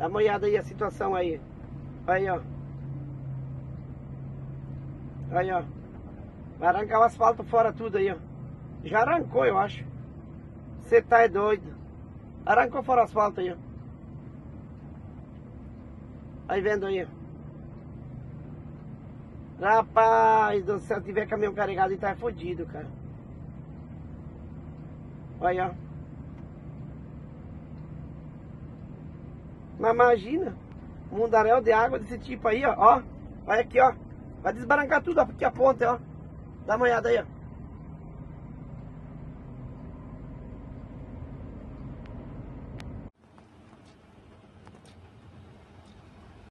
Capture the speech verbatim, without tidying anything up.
Dá uma olhada aí a situação aí. Aí, ó. Aí, ó. Vai arrancar o asfalto fora tudo aí, ó. Já arrancou, eu acho. Você tá é doido. Arrancou fora o asfalto aí, ó. Aí vendo aí, ó. Rapaz do céu, se tiver caminhão carregado, ele tá fodido, cara. Olha, ó. Mas imagina, um mundaréu de água desse tipo aí, ó. Ó, olha aqui, ó. Vai desbarancar tudo, ó, aqui a ponta, ó. Dá uma olhada aí, ó.